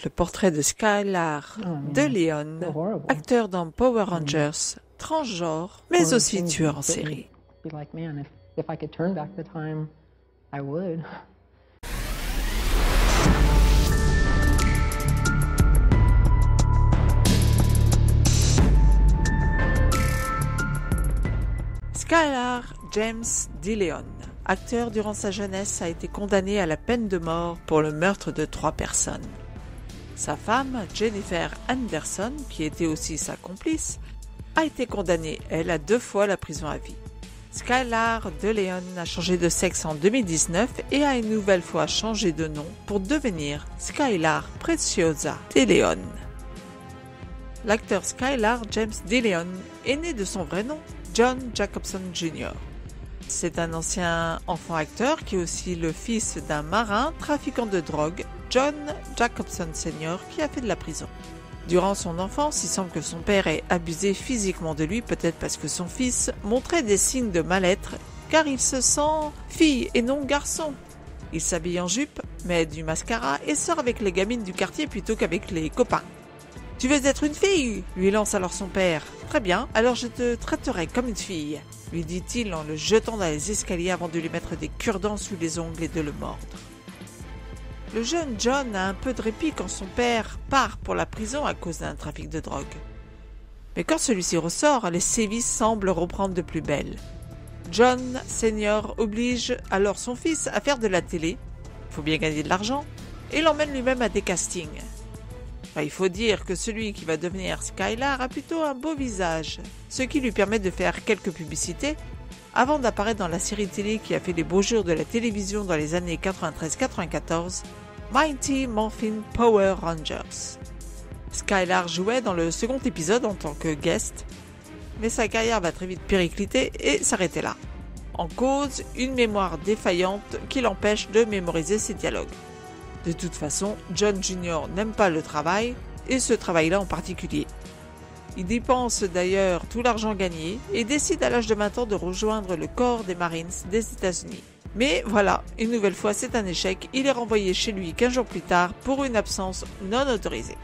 le portrait de Skylar DeLeon, acteur dans Power Rangers, transgenre, mais aussi tueur en série. Skylar James DeLeon, acteur durant sa jeunesse, a été condamné à la peine de mort pour le meurtre de 3 personnes. Sa femme, Jennifer Anderson, qui était aussi sa complice, a été condamnée, elle, à 2 fois la prison à vie. Skylar DeLeon a changé de sexe en 2019 et a une nouvelle fois changé de nom pour devenir Skylar Preciosa DeLeon. L'acteur Skylar James DeLeon est né de son vrai nom, John Jacobson Jr. C'est un ancien enfant acteur qui est aussi le fils d'un marin trafiquant de drogue, John Jacobson Sr., qui a fait de la prison. Durant son enfance, il semble que son père ait abusé physiquement de lui, peut-être parce que son fils montrait des signes de mal-être, car il se sent fille et non garçon. Il s'habille en jupe, met du mascara et sort avec les gamines du quartier plutôt qu'avec les copains. « Tu veux être une fille ?» lui lance alors son père. « Très bien, alors je te traiterai comme une fille », lui dit-il en le jetant dans les escaliers avant de lui mettre des cure-dents sous les ongles et de le mordre. Le jeune John a un peu de répit quand son père part pour la prison à cause d'un trafic de drogue. Mais quand celui-ci ressort, les sévices semblent reprendre de plus belle. John Senior oblige alors son fils à faire de la télé, il faut bien gagner de l'argent, et l'emmène lui-même à des castings. Il faut dire que celui qui va devenir Skylar a plutôt un beau visage, ce qui lui permet de faire quelques publicités avant d'apparaître dans la série télé qui a fait les beaux jours de la télévision dans les années 93-94, Mighty Morphin Power Rangers. Skylar jouait dans le second épisode en tant que guest, mais sa carrière va très vite péricliter et s'arrêter là. En cause, une mémoire défaillante qui l'empêche de mémoriser ses dialogues. De toute façon, John Jr. n'aime pas le travail, et ce travail-là en particulier. Il dépense d'ailleurs tout l'argent gagné et décide à l'âge de 20 ans de rejoindre le corps des Marines des États-Unis. Mais voilà, une nouvelle fois c'est un échec, il est renvoyé chez lui 15 jours plus tard pour une absence non autorisée.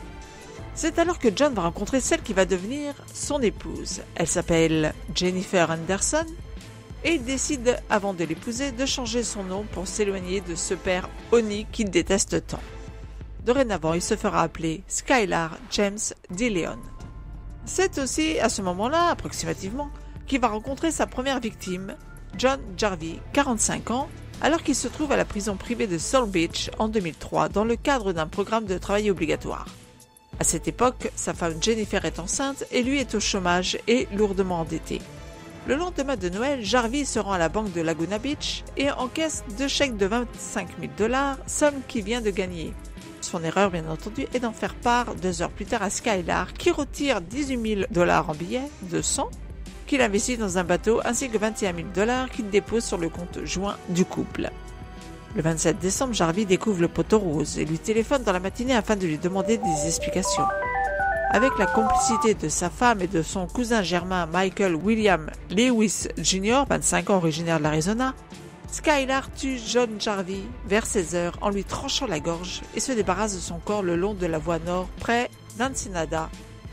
C'est alors que John va rencontrer celle qui va devenir son épouse. Elle s'appelle Jennifer Anderson, et il décide, avant de l'épouser, de changer son nom pour s'éloigner de ce père honni qu'il déteste tant. Dorénavant, il se fera appeler Skylar James DeLeon. C'est aussi à ce moment-là, approximativement, qu'il va rencontrer sa première victime, John Jarvis, 45 ans, alors qu'il se trouve à la prison privée de South Beach en 2003 dans le cadre d'un programme de travail obligatoire. À cette époque, sa femme Jennifer est enceinte et lui est au chômage et lourdement endetté. Le lendemain de Noël, Jarvis se rend à la banque de Laguna Beach et encaisse 2 chèques de 25 000 $, somme qu'il vient de gagner. Son erreur, bien entendu, est d'en faire part 2 heures plus tard à Skylar, qui retire 18 000 $ en billets de 100, qu'il investit dans un bateau, ainsi que 21 000 $ qu'il dépose sur le compte joint du couple. Le 27 décembre, Jarvis découvre le poteau rose et lui téléphone dans la matinée afin de lui demander des explications. Avec la complicité de sa femme et de son cousin germain Michael William Lewis Jr., 25 ans, originaire de l'Arizona, Skylar tue John Jarvis vers 16 heures en lui tranchant la gorge et se débarrasse de son corps le long de la voie nord près d'Ensenada.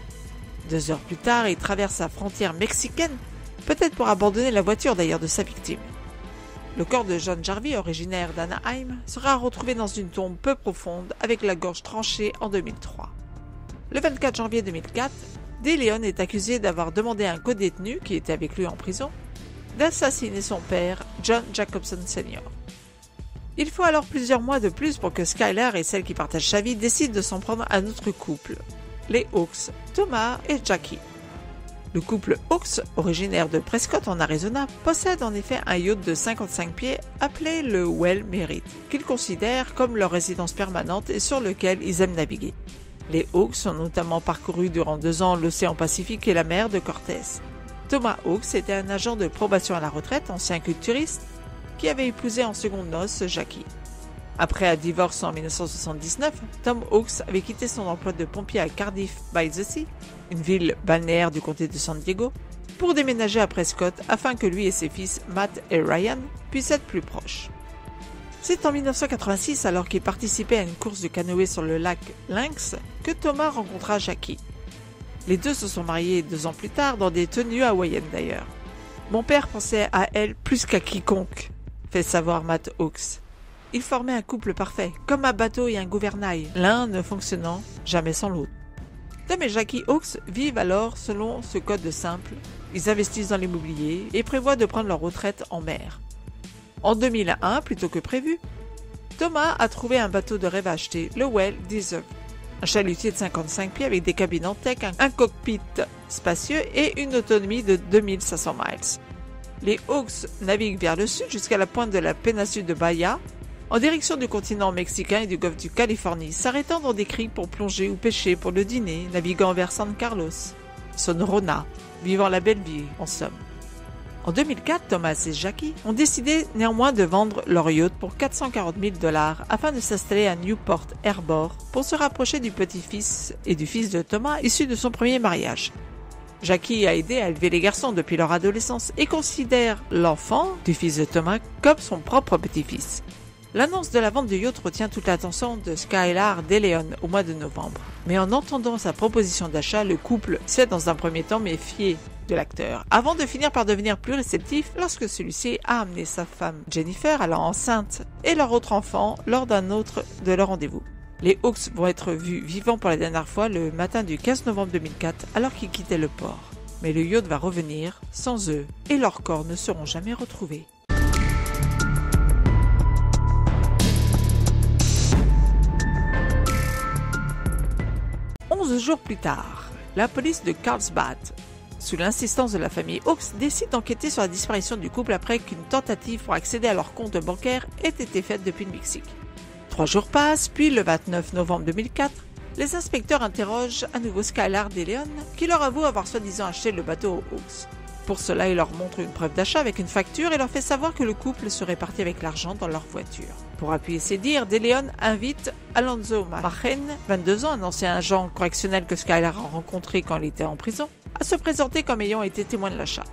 2 heures plus tard, il traverse la frontière mexicaine, peut-être pour abandonner la voiture d'ailleurs de sa victime. Le corps de John Jarvis, originaire d'Anaheim, sera retrouvé dans une tombe peu profonde avec la gorge tranchée en 2003. Le 24 janvier 2004, DeLeon est accusé d'avoir demandé à un codétenu, qui était avec lui en prison, d'assassiner son père, John Jacobson Sr. Il faut alors plusieurs mois de plus pour que Skylar et celle qui partage sa vie décident de s'en prendre à un autre couple, les Hawks, Thomas et Jackie. Le couple Hawks, originaire de Prescott en Arizona, possède en effet un yacht de 55 pieds appelé le Well Merit, qu'ils considèrent comme leur résidence permanente et sur lequel ils aiment naviguer. Les Hawks ont notamment parcouru durant 2 ans l'océan Pacifique et la mer de Cortés. Thomas Hawks était un agent de probation à la retraite, ancien culturiste, qui avait épousé en seconde noces Jackie. Après un divorce en 1979, Tom Hawks avait quitté son emploi de pompier à Cardiff-by-the-Sea, une ville balnéaire du comté de San Diego, pour déménager à Prescott afin que lui et ses fils Matt et Ryan puissent être plus proches. C'est en 1986, alors qu'il participait à une course de canoë sur le lac Lynx, que Thomas rencontra Jackie. Les deux se sont mariés 2 ans plus tard, dans des tenues hawaïennes d'ailleurs. « Mon père pensait à elle plus qu'à quiconque », fait savoir Matt Hawks. Ils formaient un couple parfait, comme un bateau et un gouvernail, l'un ne fonctionnant jamais sans l'autre. Tom et Jackie Hawks vivent alors selon ce code simple. Ils investissent dans l'immobilier et prévoient de prendre leur retraite en mer. En 2001, plutôt que prévu, Thomas a trouvé un bateau de rêve à acheter, le Well Deserve. Un chalutier de 55 pieds avec des cabines en tech, un cockpit spacieux et une autonomie de 2500 miles. Les Hawks naviguent vers le sud jusqu'à la pointe de la péninsule de Bahia, en direction du continent mexicain et du golfe du Californie, s'arrêtant dans des criques pour plonger ou pêcher pour le dîner, naviguant vers San Carlos, Sonora, vivant la belle vie en somme. En 2004, Thomas et Jackie ont décidé néanmoins de vendre leur yacht pour 440 000 $ afin de s'installer à Newport Harbor pour se rapprocher du petit-fils et du fils de Thomas issu de son premier mariage. Jackie a aidé à élever les garçons depuis leur adolescence et considère l'enfant du fils de Thomas comme son propre petit-fils. L'annonce de la vente du yacht retient toute l'attention de Skylar DeLeon au mois de novembre. Mais en entendant sa proposition d'achat, le couple s'est dans un premier temps méfié de l'acteur, avant de finir par devenir plus réceptif lorsque celui-ci a amené sa femme Jennifer, alors enceinte, et leur autre enfant lors d'un autre de leurs rendez-vous. Les Hawks vont être vus vivants pour la dernière fois le matin du 15 novembre 2004 alors qu'ils quittaient le port. Mais le yacht va revenir sans eux et leurs corps ne seront jamais retrouvés. 11 jours plus tard, la police de Carlsbad, sous l'insistance de la famille Hawks, décide d'enquêter sur la disparition du couple après qu'une tentative pour accéder à leur compte bancaire ait été faite depuis le Mexique. 3 jours passent, puis le 29 novembre 2004, les inspecteurs interrogent à nouveau Skylar DeLeon, qui leur avoue avoir soi-disant acheté le bateau aux Hawks. Pour cela, il leur montre une preuve d'achat avec une facture et leur fait savoir que le couple serait parti avec l'argent dans leur voiture. Pour appuyer ses dires, DeLeon invite Alonzo Machen, 22 ans, un ancien agent correctionnel que Skylar a rencontré quand il était en prison, à se présenter comme ayant été témoin de l'achat.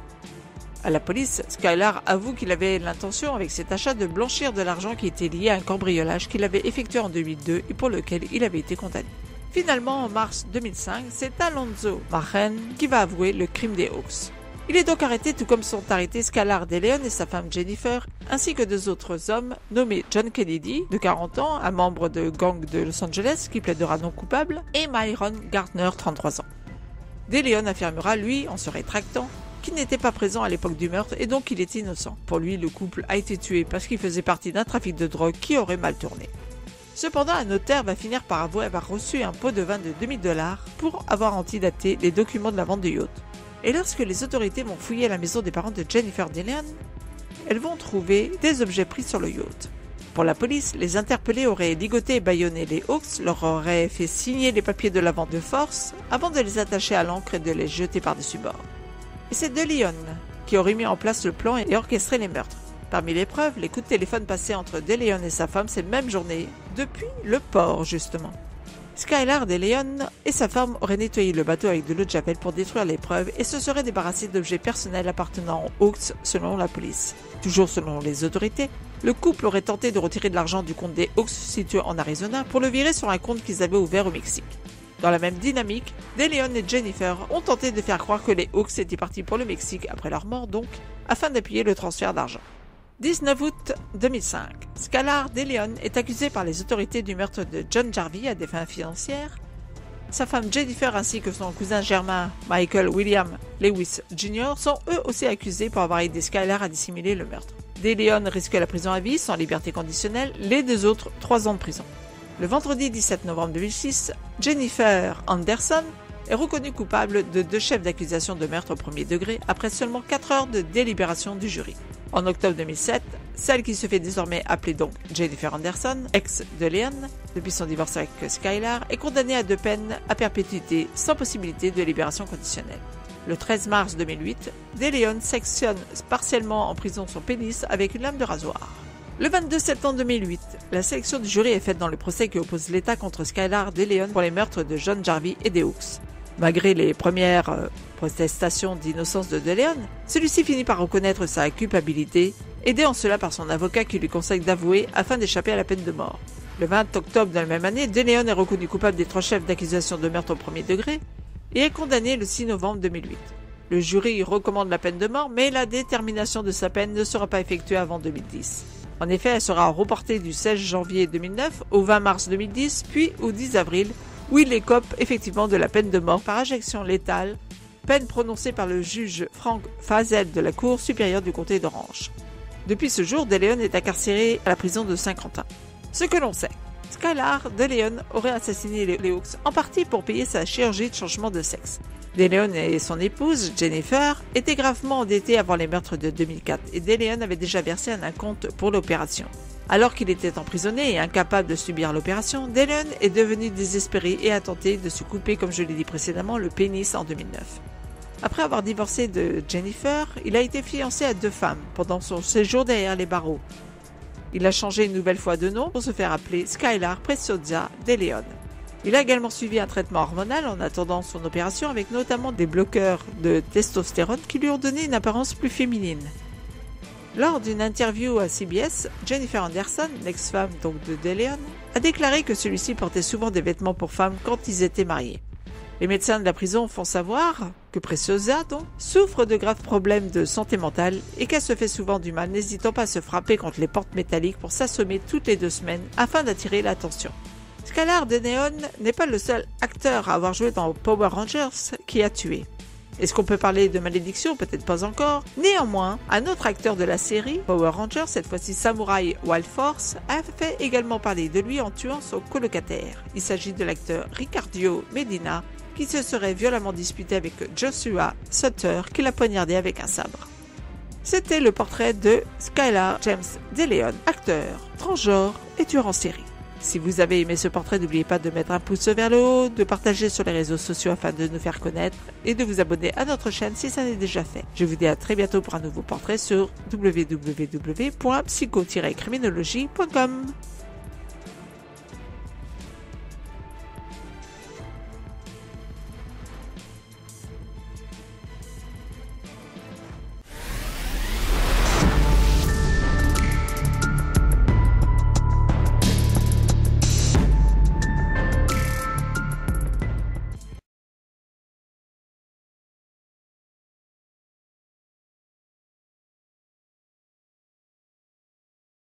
À la police, Skylar avoue qu'il avait l'intention avec cet achat de blanchir de l'argent qui était lié à un cambriolage qu'il avait effectué en 2002 et pour lequel il avait été condamné. Finalement, en mars 2005, c'est Alonzo Machen qui va avouer le crime des Hawks. Il est donc arrêté tout comme sont arrêtés Skylar DeLeon et sa femme Jennifer, ainsi que 2 autres hommes nommés John Kennedy, de 40 ans, un membre de gang de Los Angeles qui plaidera non coupable, et Myron Gardner, 33 ans. DeLeon affirmera, lui, en se rétractant, qu'il n'était pas présent à l'époque du meurtre et donc qu'il est innocent. Pour lui, le couple a été tué parce qu'il faisait partie d'un trafic de drogue qui aurait mal tourné. Cependant, un notaire va finir par avouer avoir reçu un pot de vin de 2000 $ pour avoir antidaté les documents de la vente du yacht. Et lorsque les autorités vont fouiller la maison des parents de Jennifer DeLeon, elles vont trouver des objets pris sur le yacht. Pour la police, les interpellés auraient ligoté et bâillonné les Hawks, leur auraient fait signer les papiers de la vente de force avant de les attacher à l'ancre et de les jeter par-dessus bord. Et c'est DeLeon qui aurait mis en place le plan et orchestré les meurtres. Parmi les preuves, les coups de téléphone passés entre DeLeon et sa femme cette même journée, depuis le port justement. Skylar DeLeon et sa femme auraient nettoyé le bateau avec de l'eau de javel pour détruire les preuves et se seraient débarrassés d'objets personnels appartenant aux Hawks selon la police. Toujours selon les autorités, le couple aurait tenté de retirer de l'argent du compte des Hawks situé en Arizona pour le virer sur un compte qu'ils avaient ouvert au Mexique. Dans la même dynamique, DeLeon et Jennifer ont tenté de faire croire que les Hawks étaient partis pour le Mexique après leur mort donc, afin d'appuyer le transfert d'argent. 19 août 2005, Skylar DeLeon est accusé par les autorités du meurtre de John Jarvis à des fins financières. Sa femme Jennifer ainsi que son cousin germain Michael William Lewis Jr. sont eux aussi accusés pour avoir aidé Skylar à dissimuler le meurtre. DeLeon risque la prison à vie sans liberté conditionnelle, les 2 autres 3 ans de prison. Le vendredi 17 novembre 2006, Jennifer Anderson est reconnue coupable de 2 chefs d'accusation de meurtre au premier degré après seulement 4 heures de délibération du jury. En octobre 2007, celle qui se fait désormais appeler donc Jennifer Anderson, ex de Leon, depuis son divorce avec Skylar, est condamnée à 2 peines à perpétuité sans possibilité de libération conditionnelle. Le 13 mars 2008, DeLeon sectionne partiellement en prison son pénis avec une lame de rasoir. Le 22 septembre 2008, la sélection du jury est faite dans le procès qui oppose l'État contre Skylar DeLeon pour les meurtres de John Jarvis et des Hawks. Malgré les premières protestations d'innocence de DeLeon, celui-ci finit par reconnaître sa culpabilité aidé en cela par son avocat qui lui conseille d'avouer afin d'échapper à la peine de mort. Le 20 octobre de la même année, DeLeon est reconnu coupable des 3 chefs d'accusation de meurtre au premier degré et est condamné le 6 novembre 2008. Le jury recommande la peine de mort, mais la détermination de sa peine ne sera pas effectuée avant 2010. En effet, elle sera reportée du 16 janvier 2009 au 20 mars 2010, puis au 10 avril, où il écope effectivement de la peine de mort par injection létale, peine prononcée par le juge Frank Fazel de la Cour supérieure du comté d'Orange. Depuis ce jour, DeLeon est incarcéré à la prison de Saint-Quentin. Ce que l'on sait, Skylar DeLeon aurait assassiné les Hawks en partie pour payer sa chirurgie de changement de sexe. DeLeon et son épouse, Jennifer, étaient gravement endettés avant les meurtres de 2004 et DeLeon avait déjà versé un acompte pour l'opération. Alors qu'il était emprisonné et incapable de subir l'opération, DeLeon est devenu désespéré et a tenté de se couper, comme je l'ai dit précédemment, le pénis en 2009. Après avoir divorcé de Jennifer, il a été fiancé à 2 femmes pendant son séjour derrière les barreaux. Il a changé une nouvelle fois de nom pour se faire appeler Skylar Preciosa DeLeon. Il a également suivi un traitement hormonal en attendant son opération avec notamment des bloqueurs de testostérone qui lui ont donné une apparence plus féminine. Lors d'une interview à CBS, Jennifer Anderson, l'ex-femme donc de DeLeon, a déclaré que celui-ci portait souvent des vêtements pour femmes quand ils étaient mariés. Les médecins de la prison font savoir que Preciosa, donc, souffre de graves problèmes de santé mentale et qu'elle se fait souvent du mal, n'hésitant pas à se frapper contre les portes métalliques pour s'assommer toutes les 2 semaines afin d'attirer l'attention. Skylar DeLeon n'est pas le seul acteur à avoir joué dans Power Rangers qui a tué. Est-ce qu'on peut parler de malédiction? Peut-être pas encore. Néanmoins, un autre acteur de la série, Power Rangers, cette fois-ci Samurai Wild Force, a fait également parler de lui en tuant son colocataire. Il s'agit de l'acteur Ricardo Medina, qui se serait violemment disputé avec Joshua Sutter, qui l'a poignardé avec un sabre. C'était le portrait de Skylar James DeLeon, acteur, transgenre et tueur en série. Si vous avez aimé ce portrait, n'oubliez pas de mettre un pouce vers le haut, de partager sur les réseaux sociaux afin de nous faire connaître et de vous abonner à notre chaîne si ça n'est déjà fait. Je vous dis à très bientôt pour un nouveau portrait sur www.psycho-criminologie.com.